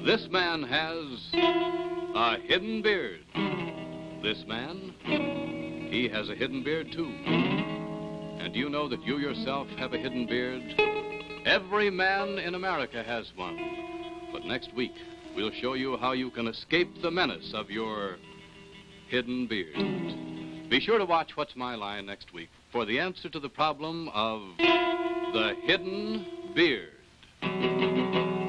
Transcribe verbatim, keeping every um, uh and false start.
This man has a hidden beard. This man, he has a hidden beard too. And do you know that you yourself have a hidden beard? Every man in America has one. But next week, we'll show you how you can escape the menace of your hidden beard. Be sure to watch What's My Line next week for the answer to the problem of the hidden beard.